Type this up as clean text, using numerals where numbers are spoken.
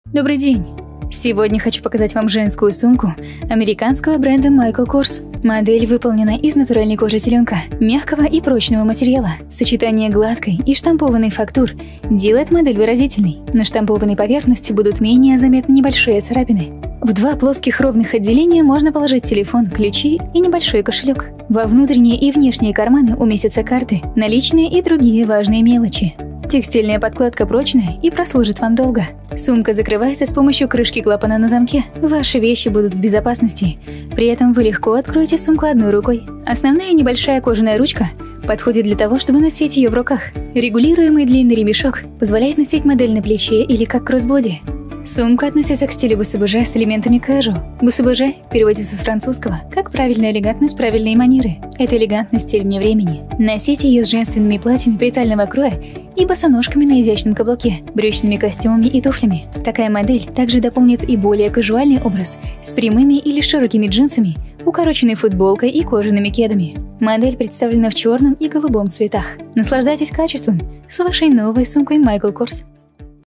Добрый день! Сегодня хочу показать вам женскую сумку американского бренда Michael Kors. Модель выполнена из натуральной кожи теленка, мягкого и прочного материала. Сочетание гладкой и штампованной фактур делает модель выразительной. На штампованной поверхности будут менее заметны небольшие царапины. В два плоских ровных отделения можно положить телефон, ключи и небольшой кошелек. Во внутренние и внешние карманы уместятся карты, наличные и другие важные мелочи. Текстильная подкладка прочная и прослужит вам долго. Сумка закрывается с помощью крышки клапана на замке. Ваши вещи будут в безопасности. При этом вы легко откроете сумку одной рукой. Основная небольшая кожаная ручка подходит для того, чтобы носить ее в руках. Регулируемый длинный ремешок позволяет носить модель на плече или как кроссбоди. Сумка относится к стилю БСБЖ с элементами casual. БСБЖ переводится с французского как «правильная элегантность, правильные манеры». Это элегантный стиль вне времени. Носите ее с женственными платьями притального кроя и босоножками на изящном каблуке, брючными костюмами и туфлями. Такая модель также дополнит и более кажуальный образ с прямыми или широкими джинсами, укороченной футболкой и кожаными кедами. Модель представлена в черном и голубом цветах. Наслаждайтесь качеством с вашей новой сумкой Michael Kors.